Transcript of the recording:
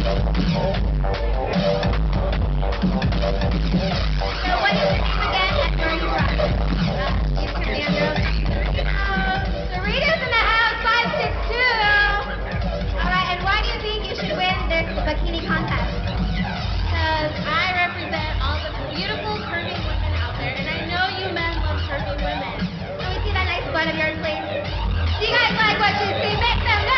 So what is your name again and where are you from? You from Andrew? Sarita's in the house, 562. Alright, and why do you think you should win this bikini contest? Because I represent all the beautiful curvy women out there, and I know you men love curvy women. Can we see that nice butt of yours, please? Do you guys like what you see? Make some noise!